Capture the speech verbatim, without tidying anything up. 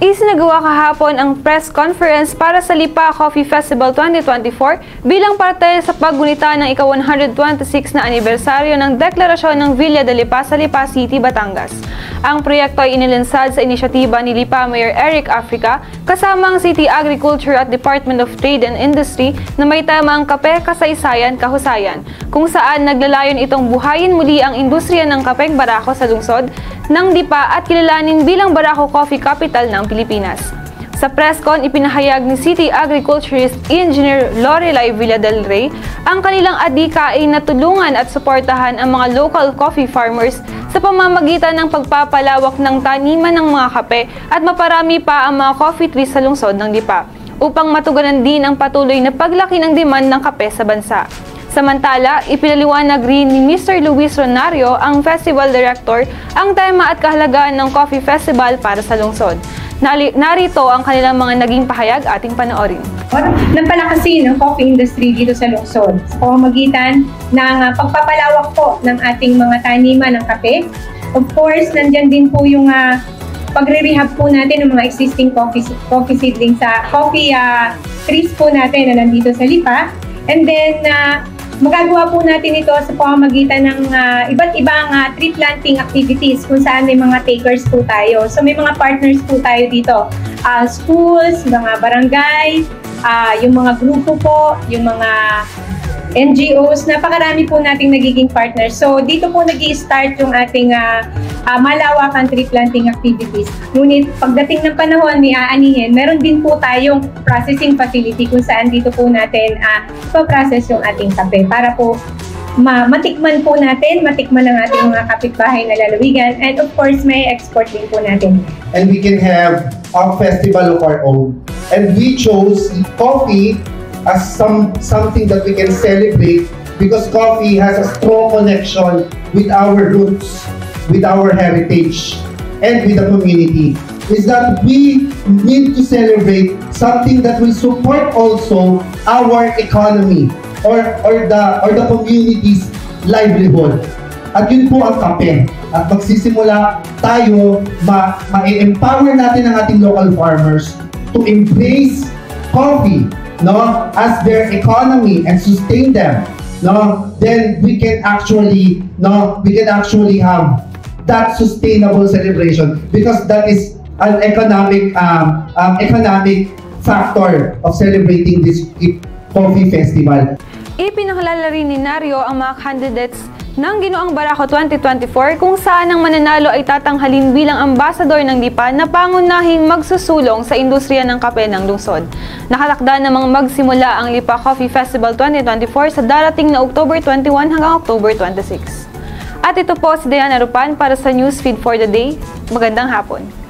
Isinagawa kahapon ang press conference para sa Lipa Coffee Festival twenty twenty-four bilang parte sa paggunita ng ika-one hundred twenty-six na anibersaryo ng Deklarasyon ng Villa de Lipa sa Lipa City, Batangas. Ang proyekto ay inilunsad sa inisyatiba ni Lipa Mayor Eric Africa kasama ang City Agriculture at Department of Trade and Industry na may tamang kape, kasaysayan, kahusayan, kung saan naglalayon itong buhayin muli ang industriya ng kapeng Barako sa lungsod ng Lipa at kilalanin bilang Barako Coffee Capital ng Pilipinas. Sa presscon, ipinahayag ni City Agriculturist Engineer Lorelai Villa del Rey ang kanilang adhikain na tulungan at suportahan ang mga local coffee farmers sa pamamagitan ng pagpapalawak ng taniman ng mga kape at maparami pa ang mga coffee trees sa lungsod ng Lipa upang matugunan din ang patuloy na paglaki ng demand ng kape sa bansa. Samantala, ipinaliwanag rin ni Mister Luis Ronario, ang Festival Director, ang tema at kahalagaan ng Coffee Festival para sa lungsod. Narito ang kanilang mga naging pahayag, ating panoorin. Napalakasin ng coffee industry dito sa lungsod sa pamamagitan ng uh, pagpapalawak po ng ating mga taniman ng kape. Of course, nandyan din po yung uh, pagre-rehab po natin ng mga existing coffee, coffee seedlings sa coffee uh, trees po natin na nandito sa Lipa. And then, uh, magagawa po natin ito sa pamamagitan ng uh, iba't ibang uh, tree planting activities kung saan may mga takers po tayo. So may mga partners po tayo dito. Uh, schools, mga barangay, uh, yung mga grupo po, yung mga N G Os, napakarami po nating nagiging partners. So dito po nag-i-start yung ating uh, uh, malawakan tree planting activities. Ngunit pagdating ng panahon ni aanihin, meron din po tayong processing facility kung saan dito po natin uh, pa-process yung ating kape para po ma matikman po natin, matikman ng ating mga kapitbahay na lalawigan, and of course may export din po natin. And we can have a festival of our own. And we chose coffee as some something that we can celebrate because coffee has a strong connection with our roots, with our heritage, and with the community. Is that we need to celebrate something that will support also our economy or or the or the community's livelihood. At yun po ang kape. At magsisimula tayo, ma ma-empower natin ang ating local farmers to embrace coffee, no, as their economy and sustain them, no, then we can actually, no, we can actually have that sustainable celebration because that is an economic, um, um, economic factor of celebrating this coffee festival. Ipinahalala rin ni Nario ang mga candidates ng Ginoong Barako twenty twenty-four kung saan ang mananalo ay tatanghalin bilang ambasador ng Lipa na pangunahing magsusulong sa industriya ng kape ng lungsod. Nakatakda namang magsimula ang Lipa Coffee Festival twenty twenty-four sa darating na October twenty-one hanggang October twenty-six. At ito po si Diana Rupan para sa Newsfeed for the Day. Magandang hapon.